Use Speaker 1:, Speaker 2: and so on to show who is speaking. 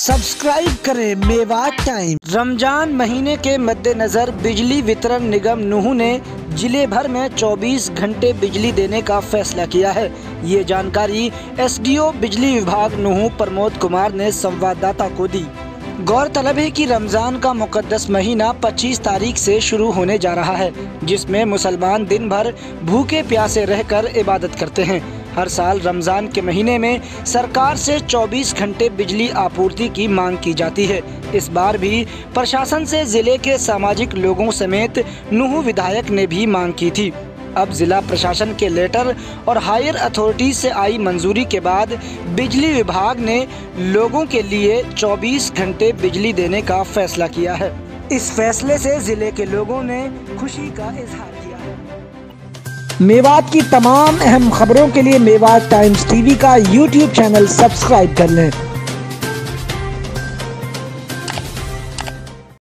Speaker 1: Subscribe करें Mewat time. Ramzan महीने के मद्देनजर बिजली वितरण निगम नूंह ने जिले भर में 24 घंटे बिजली देने का फैसला किया है। ये जानकारी एसडीओ बिजली विभाग नूंह प्रमोद कुमार ने संवाददाता को दी। गौरतलब है कि रमज़ान का मुक़द्दस महीना 25 तारीख से शुरू होने जा रहा है, जिसमें मुसलमान दिन भर भूखे प्यासे रहकर इबादत करते हैं। हर साल रमज़ान के महीने में सरकार से 24 घंटे बिजली आपूर्ति की मांग की जाती है। इस बार भी प्रशासन से ज़िले के सामाजिक लोगों समेत नूंह विधायक ने भी मांग की थी। अब जिला प्रशासन के लेटर और हायर अथॉरिटी से आई मंजूरी के बाद बिजली विभाग ने लोगों के लिए 24 घंटे बिजली देने का फैसला किया है। इस फैसले से जिले के लोगों ने खुशी का इजहार किया है। मेवात की तमाम अहम खबरों के लिए मेवात टाइम्स टीवी का यूट्यूब चैनल सब्सक्राइब कर लें।